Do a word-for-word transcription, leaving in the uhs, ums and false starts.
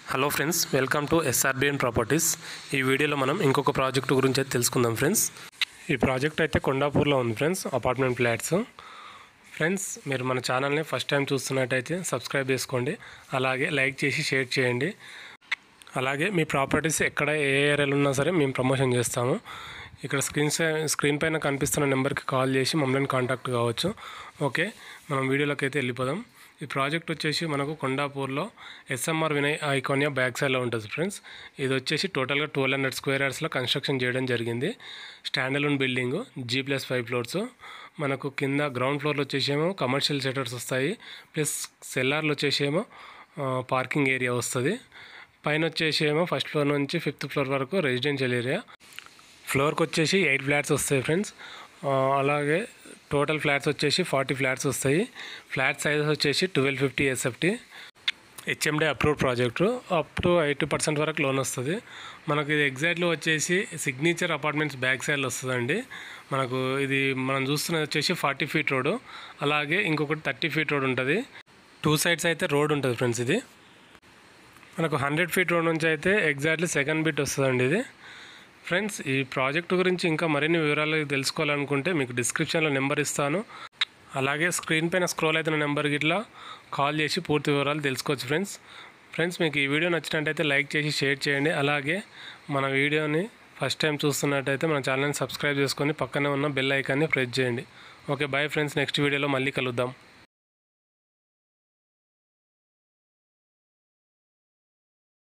Hello friends, welcome to SRBN properties. ఈ వీడియోలో మనం ఇంకొక ప్రాజెక్ట్ గురించి అయితే తెలుసుకుందాం ఫ్రెండ్స్. ఈ ప్రాజెక్ట్ అయితే కొండాపూర్లో ఉంది ఫ్రెండ్స్, అపార్ట్మెంట్ ఫ్లాట్స్. ఫ్రెండ్స్, మీరు మన ఛానల్ని ఫస్ట్ టైం చూస్తున్నట్టయితే సబ్స్క్రైబ్ చేసుకోండి, అలాగే లైక్ చేసి షేర్ చేయండి. అలాగే మీ ప్రాపర్టీస్ ఎక్కడ ఏ ఏరియాలో ఉన్నా సరే మేము ప్రమోషన్ చేస్తాము. ఇక్కడ స్క్రీన్ స్క్రీన్ పైన కనిపిస్తున్న నెంబర్కి కాల్ చేసి మమ్మల్ని కాంటాక్ట్ కావచ్చు. ఓకే, మనం వీడియోలోకి అయితే వెళ్ళిపోదాం. ఈ ప్రాజెక్ట్ వచ్చేసి మనకు కొండాపూర్లో ఎస్ఎంఆర్ వినయ్ ఐకానియా బ్యాక్ సైడ్లో ఉంటుంది ఫ్రెండ్స్. ఇది వచ్చేసి టోటల్గా ట్వెల్వ్ హండ్రెడ్ స్క్వేర్ యార్డ్స్లో కన్స్ట్రక్షన్ చేయడం జరిగింది. Standalone building, G plus five floors. మనకు కింద గ్రౌండ్ ఫ్లోర్లో వచ్చేసేమో కమర్షియల్ సెటర్స్ వస్తాయి, ప్లస్ సెల్లార్లు వచ్చేసేమో పార్కింగ్ ఏరియా వస్తుంది. పైన వచ్చేసేమో ఫస్ట్ ఫ్లోర్ నుంచి ఫిఫ్త్ ఫ్లోర్ వరకు రెసిడెన్షియల్ ఏరియా. ఫ్లోర్కి వచ్చేసి ఎయిట్ ఫ్లాట్స్ వస్తాయి ఫ్రెండ్స్. అలాగే టోటల్ ఫ్లాట్స్ వచ్చేసి ఫార్టీ ఫ్లాట్స్ వస్తాయి. ఫ్లాట్ సైజెస్ వచ్చేసి twelve fifty SFT, HMD approved project. Up to eighty percent వరకు లోన్ వస్తుంది. మనకు ఇది ఎగ్జాక్ట్లీ వచ్చేసి సిగ్నేచర్ అపార్ట్మెంట్స్ బ్యాక్ సైడ్లో వస్తుందండి. మనకు ఇది మనం చూస్తున్నది వచ్చేసి ఫార్టీ ఫీట్ రోడ్, అలాగే ఇంకొకటి థర్టీ ఫీట్ రోడ్ ఉంటుంది. టూ సైడ్స్ అయితే రోడ్ ఉంటుంది ఫ్రెండ్స్. ఇది మనకు హండ్రెడ్ ఫీట్ రోడ్ నుంచి అయితే ఎగ్జాక్ట్లీ సెకండ్ బిట్ వస్తుందండి ఇది. ఫ్రెండ్స్, ఈ ప్రాజెక్టు గురించి ఇంకా మరిన్ని వివరాలు తెలుసుకోవాలనుకుంటే మీకు డిస్క్రిప్షన్లో నెంబర్ ఇస్తాను, అలాగే స్క్రీన్ పైన స్క్రోల్ అవుతున్న నెంబర్కి ఇట్లా కాల్ చేసి పూర్తి వివరాలు తెలుసుకోవచ్చు ఫ్రెండ్స్. ఫ్రెండ్స్, మీకు ఈ వీడియో నచ్చినట్టయితే లైక్ చేసి షేర్ చేయండి. అలాగే మన వీడియోని ఫస్ట్ టైం చూస్తున్నట్టయితే మన ఛానల్ని సబ్స్క్రైబ్ చేసుకొని పక్కనే ఉన్న బెల్ ఐకాన్ని ప్రెస్ చేయండి. ఓకే, బాయ్ ఫ్రెండ్స్, నెక్స్ట్ వీడియోలో మళ్ళీ కలుద్దాం.